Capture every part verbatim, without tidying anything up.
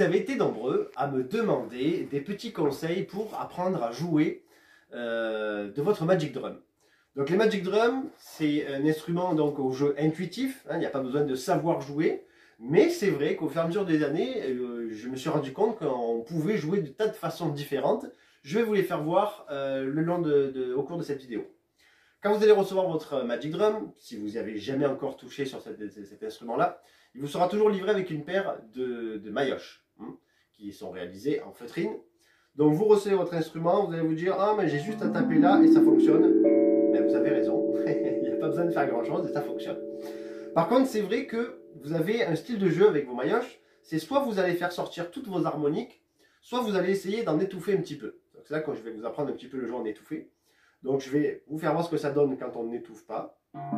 Vous avez été nombreux à me demander des petits conseils pour apprendre à jouer euh, de votre Magic Drum. Donc les Magic Drum, c'est un instrument donc au jeu intuitif, hein, il n'y a pas besoin de savoir jouer, mais c'est vrai qu'au fur et à mesure des années, euh, je me suis rendu compte qu'on pouvait jouer de tas de façons différentes. Je vais vous les faire voir euh, le long de, de, au cours de cette vidéo. Quand vous allez recevoir votre Magic Drum, si vous n'y avez jamais encore touché sur cet, cet instrument-là, il vous sera toujours livré avec une paire de, de maillotches hein, qui sont réalisées en feutrine. Donc vous recevez votre instrument, vous allez vous dire « Ah, mais j'ai juste à taper là et ça fonctionne ». Mais vous avez raison, il n'y a pas besoin de faire grand-chose et ça fonctionne. Par contre, c'est vrai que vous avez un style de jeu avec vos maillotches, c'est soit vous allez faire sortir toutes vos harmoniques, soit vous allez essayer d'en étouffer un petit peu. C'est là quand je vais vous apprendre un petit peu le jeu en étouffé. Donc je vais vous faire voir ce que ça donne quand on n'étouffe pas.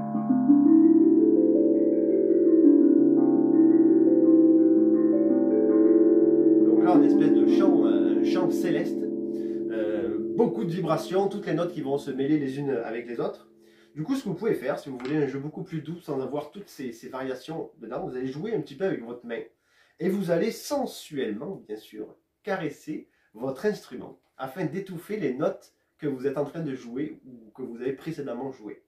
Donc là, une espèce de chant, euh, chant céleste, euh, beaucoup de vibrations, toutes les notes qui vont se mêler les unes avec les autres. Du coup, ce que vous pouvez faire, si vous voulez un jeu beaucoup plus doux, sans avoir toutes ces, ces variations dedans, vous allez jouer un petit peu avec votre main. Et vous allez sensuellement, bien sûr, caresser votre instrument, afin d'étouffer les notes que vous êtes en train de jouer ou que vous avez précédemment joué.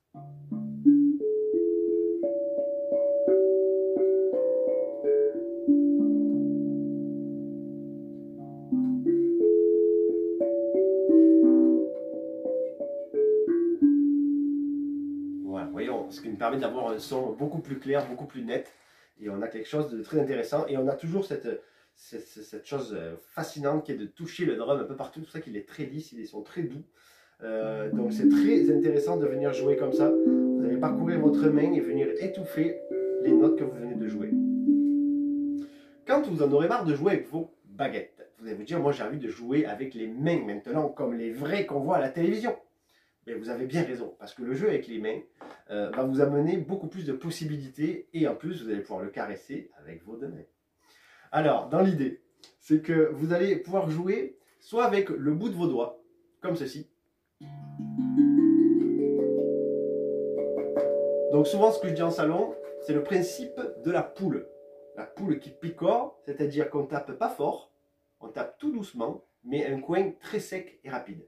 Voilà, voyons, ce qui me permet d'avoir un son beaucoup plus clair, beaucoup plus net. Et on a quelque chose de très intéressant. Et on a toujours cette, cette, cette chose fascinante qui est de toucher le drum un peu partout. C'est pour ça qu'il est très lisse, ils sont très doux. Euh, donc c'est très intéressant de venir jouer comme ça. Vous allez parcourir votre main et venir étouffer les notes que vous venez de jouer. Quand vous en aurez marre de jouer avec vos baguettes, vous allez vous dire, moi j'ai envie de jouer avec les mains maintenant, comme les vrais qu'on voit à la télévision. Mais vous avez bien raison, parce que le jeu avec les mains euh, va vous amener beaucoup plus de possibilités et en plus vous allez pouvoir le caresser avec vos deux mains. Alors, dans l'idée, c'est que vous allez pouvoir jouer soit avec le bout de vos doigts, comme ceci. Donc souvent ce que je dis en salon, c'est le principe de la poule. La poule qui picore, c'est-à-dire qu'on tape pas fort, on tape tout doucement, mais un coin très sec et rapide.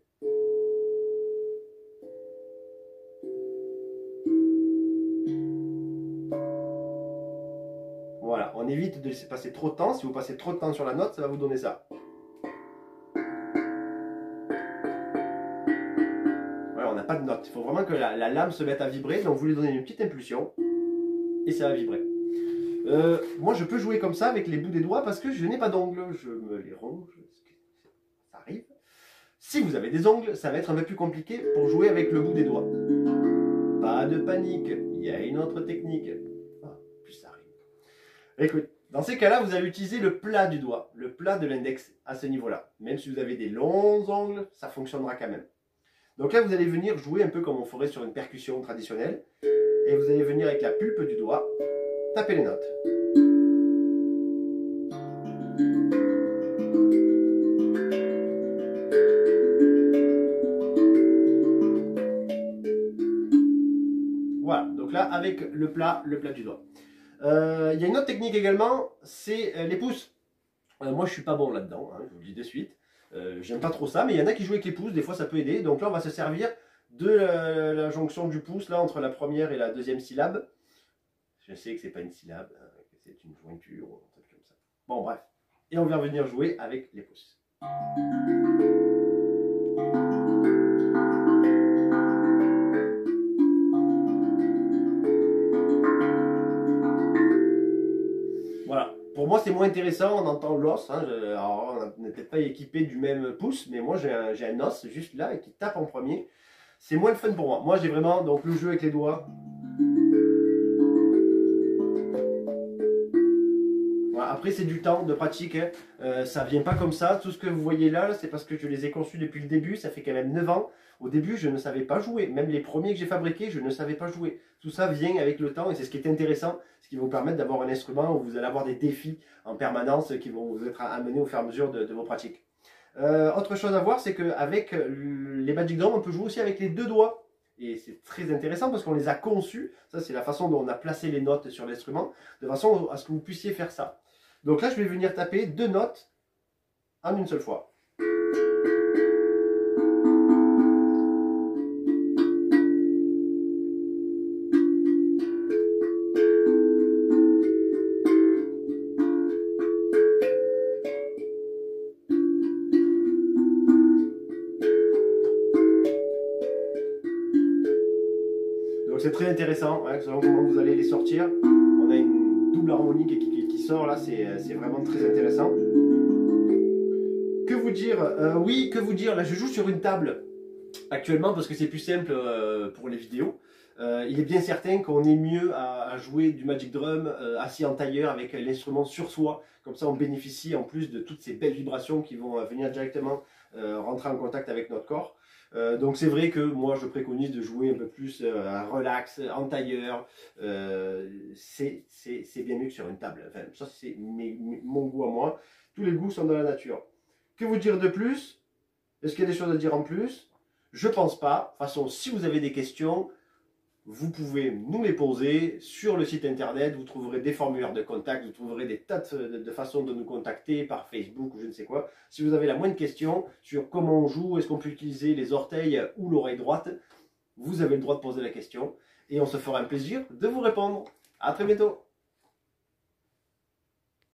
Voilà, on évite de laisser passer trop de temps. Si vous passez trop de temps sur la note, ça va vous donner ça. Voilà, on n'a pas de note. Il faut vraiment que la, la lame se mette à vibrer. Donc vous lui donnez une petite impulsion et ça va vibrer. Euh, moi, je peux jouer comme ça avec les bouts des doigts parce que je n'ai pas d'ongles. Je me les ronge. Ça arrive. Si vous avez des ongles, ça va être un peu plus compliqué pour jouer avec le bout des doigts. Pas de panique. Il y a une autre technique. Ah, plus ça arrive. Écoute, dans ces cas-là, vous allez utiliser le plat du doigt, le plat de l'index à ce niveau-là. Même si vous avez des longs ongles, ça fonctionnera quand même. Donc là, vous allez venir jouer un peu comme on ferait sur une percussion traditionnelle. Et vous allez venir avec la pulpe du doigt, taper les notes. Voilà, donc là, avec le plat, le plat du doigt. Euh, il y a une autre technique également, c'est euh, les pouces. Euh, moi je suis pas bon là-dedans, hein, je vous le dis de suite. Euh, J'aime pas trop ça, mais il y en a qui jouent avec les pouces, des fois ça peut aider. Donc là on va se servir de la, la jonction du pouce là entre la première et la deuxième syllabe. Je sais que c'est pas une syllabe, hein, que c'est une jointure ou un truc comme ça. Bon bref, et on vient venir jouer avec les pouces. Voilà, pour moi c'est moins intéressant, on entend l'os, hein, je, alors on n'est peut-être pas équipé du même pouce, mais moi j'ai un, un os juste là et qui tape en premier. C'est moins le fun pour moi. Moi j'ai vraiment donc le jeu avec les doigts. Voilà, après c'est du temps de pratique, hein. euh, ça vient pas comme ça. Tout ce que vous voyez là, c'est parce que je les ai conçus depuis le début, ça fait quand même neuf ans. Au début, je ne savais pas jouer. Même les premiers que j'ai fabriqués, je ne savais pas jouer. Tout ça vient avec le temps et c'est ce qui est intéressant, ce qui va vous permettre d'avoir un instrument où vous allez avoir des défis en permanence qui vont vous être amenés au fur et à mesure de, de vos pratiques. Euh, autre chose à voir, c'est qu'avec les Magic Drum, on peut jouer aussi avec les deux doigts. Et c'est très intéressant parce qu'on les a conçus. Ça, c'est la façon dont on a placé les notes sur l'instrument, de façon à ce que vous puissiez faire ça. Donc là, je vais venir taper deux notes en une seule fois. Donc c'est très intéressant, hein, selon comment vous allez les sortir. On a une double harmonique qui, qui, qui sort là, c'est vraiment très intéressant. Que vous dire euh, Oui, que vous dire Là, je joue sur une table actuellement parce que c'est plus simple euh, pour les vidéos. Euh, il est bien certain qu'on est mieux à, à jouer du Magic Drum euh, assis en tailleur avec l'instrument sur soi. Comme ça, on bénéficie en plus de toutes ces belles vibrations qui vont euh, venir directement euh, rentrer en contact avec notre corps. Euh, donc c'est vrai que moi je préconise de jouer un peu plus euh, à relax, en tailleur. Euh, c'est bien mieux que sur une table. Enfin, ça c'est mon goût à moi. Tous les goûts sont dans la nature. Que vous dire de plus? Est-ce qu'il y a des choses à dire en plus? Je pense pas. De toute façon, si vous avez des questions, vous pouvez nous les poser sur le site internet. Vous trouverez des formulaires de contact, vous trouverez des tas de, de façons de nous contacter par Facebook ou je ne sais quoi. Si vous avez la moindre question sur comment on joue, est-ce qu'on peut utiliser les orteils ou l'oreille droite, vous avez le droit de poser la question et on se fera un plaisir de vous répondre. À très bientôt.